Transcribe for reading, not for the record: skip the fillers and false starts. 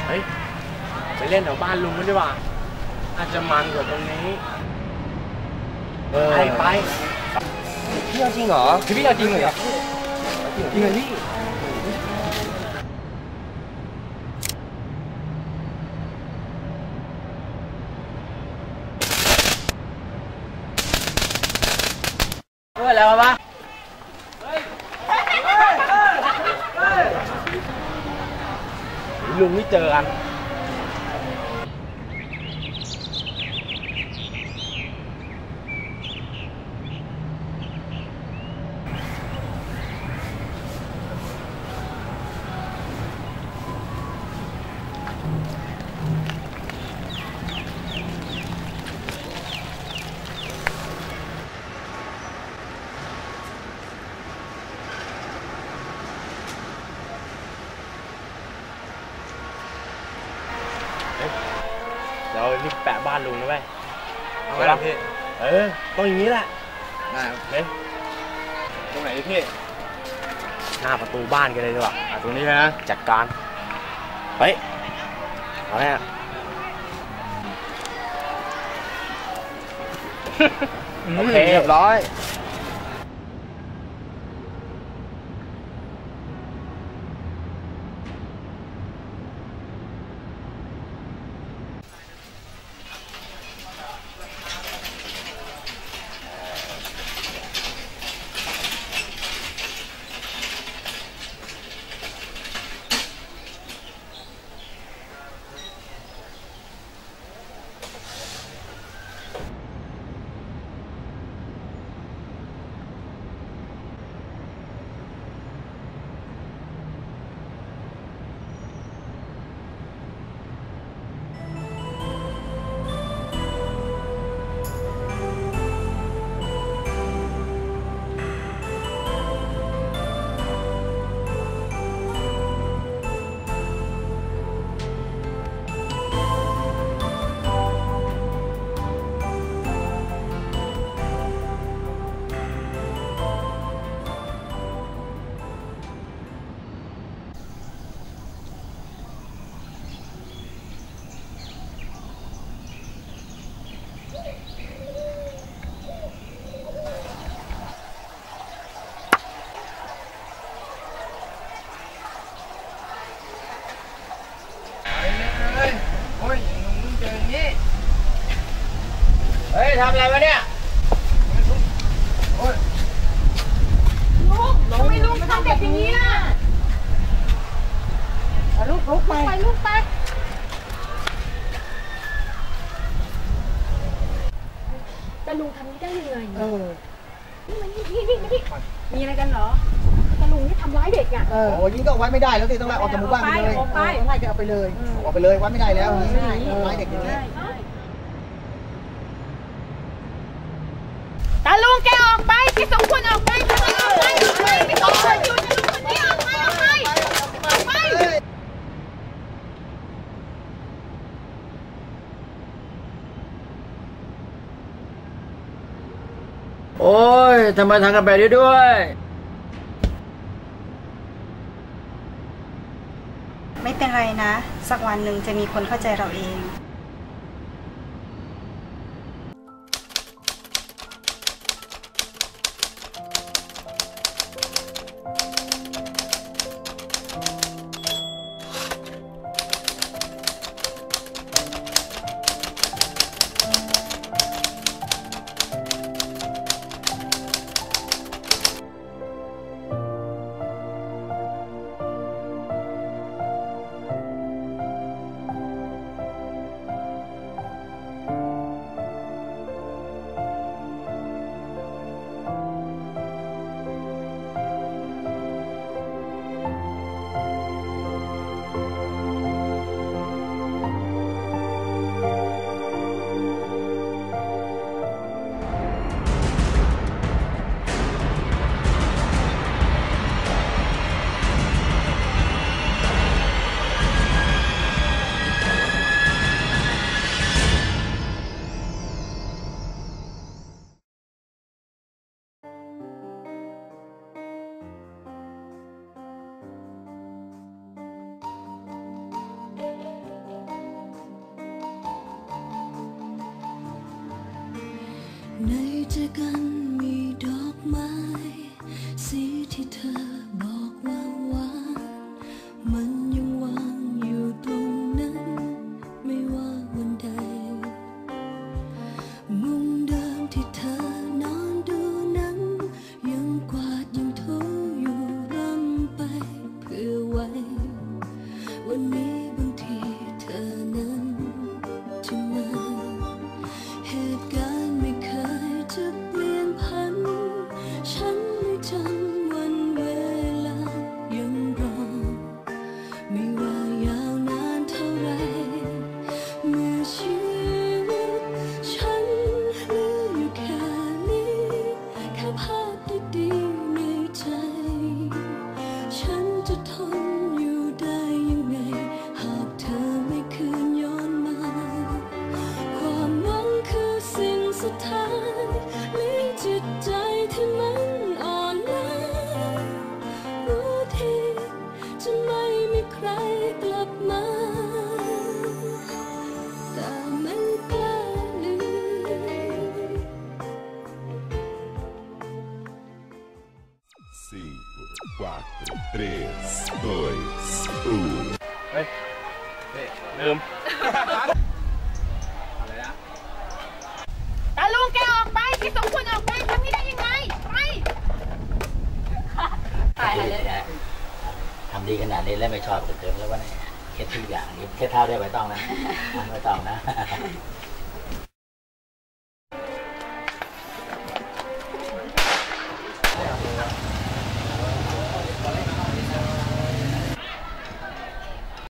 เฮ้ยไปเล่นแถวบ้านลุงกันดีกว่าอาจจะมันกว่าตรงนี้ไปพี่เอาจริงเหรอพี่เอาจริงเหรอจริงเหรอพี่แล้วปะลุงไม่เจอกันเรารีบแปะบ้านลุงนะเว้ยเอาไงล่ะพี่ต้องอย่างนี้แหละได้เฮ้ยตรงไหนพี่หน้าประตูบ้านกันเลยดีกว่าตรงนี้นะจัดการเฮ้ยเอาแน่โอเคเรียบร้อยทำอะไรวะเนี่ยลูกทำไมลูกทำเด็กอย่างนี้ล่ะลูกไปลูกไปแต่ลุงทำนี้ได้ยังไงนี่มีอะไรกันเหรอแต่ลุงนี่ทำร้ายเด็กอ่ะโอ้ยยิ่งก็ไว้ไม่ได้แล้วสิต้องไล่ออกจากหมู่บ้านไปเลยไล่แกเอาไปเลยออกไปเลยไว้ไม่ได้แล้วไล่เด็กอย่างนี้ตาลุงแกออกไปแกสมควรออกไปทำไมออกไปไม่สมควรอยู่จะลุงคนนี้ออกไปโอ้ยทำไมทำกันแบบนี้ด้วยไม่เป็นไรนะสักวันหนึ่งจะมีคนเข้าใจเราเองในใจกันมีดอกไม้สีที่เธอบอกว่าหวานมันยังวางอยู่ตรงนั้นไม่ว่าวันใดมุมเดิมที่เธอนอนดูหนังยังกวาดยังถูอยู่ร่ำไปเพื่อไว้วันนี้บางทีเธอนั้นจะมาเหตุการณ์ไม่เคยจะเปลี่ยนพันฉันไม่จำวันเวลายังรอไม่ว่ายาวนานเท่าไรเมื่อชีวิตฉันเหลืออยู่แค่นี้แค่ภาพดีๆในใจฉันจะทนอยู่ได้ยังไงหากเธอไม่คืนย้อนมาความหวังคือสิ่งสุดท้ายเลี้ยงจิตใจที่มันอ่อนล้ารู้ทีจะไม่มีใครกลับมาแต่ไม่กล้าลืม 5, 4, 3, 2, 1. เฮ้ยลืมอะไรนะตาลุงแกออกไปแกสองคนออกไปทำนี้ได้ยังไงไปตายเลยทำดีขนาดนี้แล้วไม่ชอบเกินแล้ววะเนี่ยเคล็ดทุกอย่างนี่เคล็ดเท้าได้ไม่ต้องนะไม่ต้องนะ